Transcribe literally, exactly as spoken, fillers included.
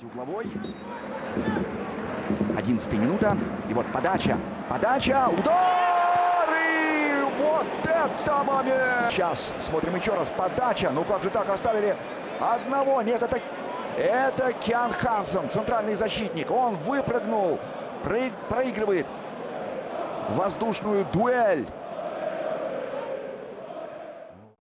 Угловой. одиннадцатая минута. И вот подача. Подача. Удар! И вот это момент! Сейчас смотрим еще раз. Подача. Ну как же так оставили одного? Нет, это, это Киан Хансен, центральный защитник. Он выпрыгнул. Про, проигрывает воздушную дуэль.